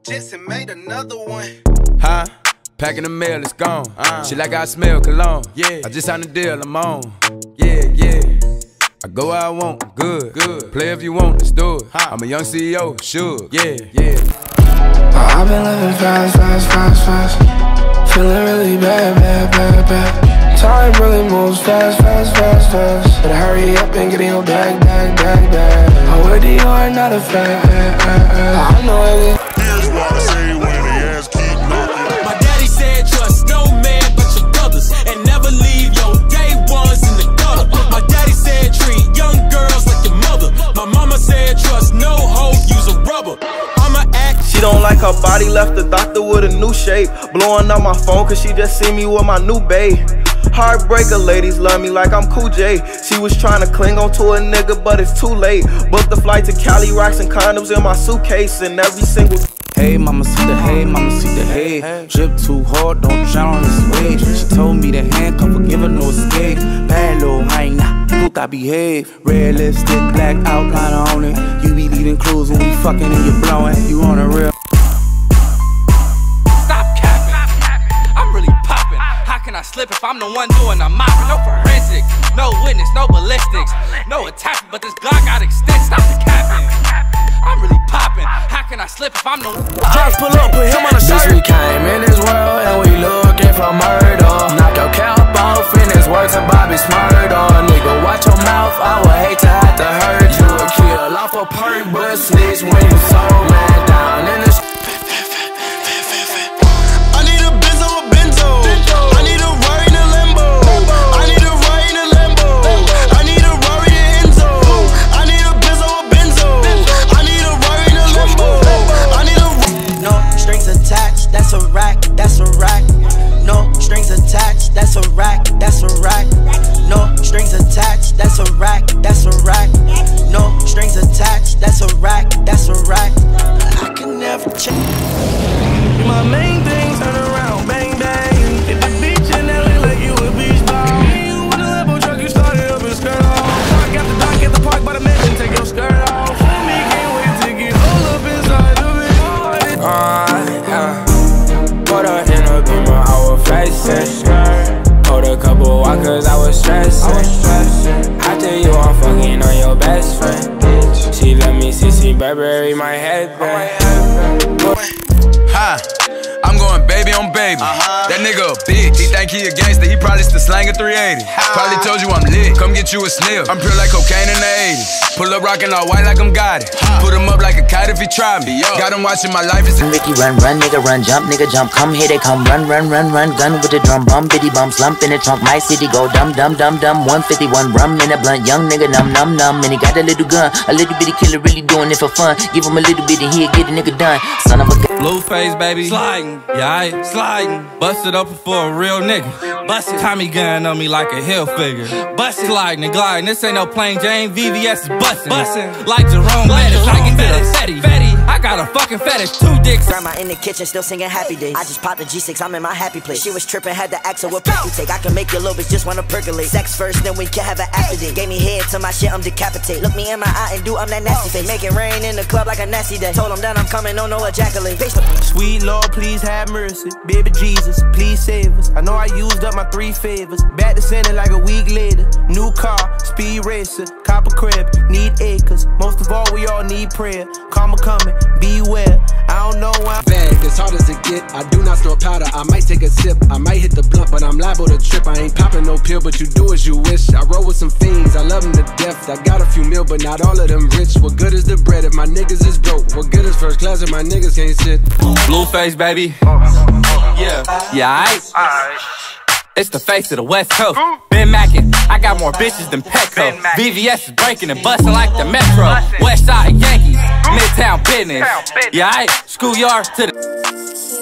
Jetson made another one. Huh? Packing the mail, it's gone. Shit like I smell cologne. Yeah. I just signed a deal, I'm on. Yeah, yeah. I go where I want, good. Play if you want, let's do it. I'm a young CEO, sure. Yeah, yeah. I've been living fast. Feeling really bad. Time really moves fast. Better hurry up and get in your bag. I'm with the yard, not a fan. I know it. Here's what I say when the ass keep knocking. My daddy said trust no man but your brothers, and never leave your day ones in the gutter. My daddy said treat young girls like your mother. My mama said trust no hoe, use a rubber. She don't like her body, left the doctor with a new shape. Blowing up my phone cause she just see me with my new bae. Heartbreaker, ladies love me like I'm Cool J. She was trying to cling on to a nigga, but it's too late. Booked the flight to Cali, rocks and condoms in my suitcase, and every single. Hey, mama, see the hay. Drip too hard, don't drown on this wave. She told me to handcuff her, give her no escape. Bad little hyena, puta behave. Red lipstick, black outline on it. You be leaving clues when we fucking and you blowing. You on a real. Stop capping, I'm really popping. How can I slip if I'm the one doing the mopping? No forensics, no witness, no ballistics, no attachment, but this Glock got extended. Stop the capping, I'm really popping. How can I slip if I'm the Just pull up, put him on the shirt. Bitch, we came in this world and we looking for murder. Knock your cap off and it's worse than Bobby's murder. Nigga, watch your mouth, I would hate to have to hurt you. A kill off a perk, but snitch when you so man down in the I need a benzo. I need a ride in a Lambo. I need a ride in a Lambo. I need a Rari in Enzo. I need a benzo. I need a ride in a Lambo. I need a. No strings attached, that's a rack. No strings attached, that's a rack. No strings attached, that's a rack. No strings attached, that's a rack. I can never change. My main thing turn around, bang bang. Hit the beach and LA like you a beach ball. You with a Lambo truck, you started up and skirt off. Park at the dock, at the park by the mansion, take your skirt off. For me, can't wait to get all up inside of it. Put her in a beamer, I was flexing. Hold a couple walkers, I was stressing. I tell you I'm fucking on your best friend. She let me see Burberry, my headband. Hi, I'm going baby on baby. That nigga a bitch. He think he a gangster, he probably still slanging 380. Probably told you I'm lit, come get you a sniff. I'm pure like cocaine in the 80s. Pull up rockin' all white like I'm got it. Put him up like a kite if he try me. Got him watching my life is Ricky run, nigga run, jump, come, here they come, run, gun with the drum, bum, bitty bum, slump in the trunk, my city go dumb, 151 rum in a blunt, young nigga numb, and he got a little gun, a little bitty killer really doing it for fun, give him a little bit and he'll get a nigga done, son of a Blueface, baby, sliding, yeah, sliding. Busted up for a real nigga. Busted Tommy gun on me like a hill figure. Busted, sliding and gliding. This ain't no plain Jane. VVS is busting. Like Jerome Lettuce, I can get a fetty. I got a fucking fetish, 2 dicks. Grandma in the kitchen still singing Happy Days. I just popped the G6, I'm in my happy place. She was tripping, had to ask her what pick you take. I can make your little bitch just wanna percolate. Sex first, then we can have an after date. Gave me head to my shit, I'm decapitate. Look me in my eye and I'm that nasty face. Make it rain in the club like a nasty day. Told him that I'm coming, no ejaculate. Sweet Lord, please have mercy. Baby Jesus, please save us. I know I used up my 3 favors. Back to center like a week later. New car, speed racer, copper crib, need acres. Most of all, we all need prayer. Karma coming, beware. I don't know why. Bag as hard as it get. I do not store powder. I might take a sip. I might hit the blunt, but I'm liable to trip. I ain't popping no pill, but you do as you wish. I roll with some fiends. I love them to death. I got a few mil, but not all of them rich. What good is the bread if my niggas is broke? What good is first class if my niggas can't sit? Blueface, baby. Yeah, aight. It's the face of the West Coast. Ben Mackin, I got more bitches than Petco. VVS is breaking and busting like the Metro. West Side Yankees, Midtown business. Yeah, aight. Schoolyard to the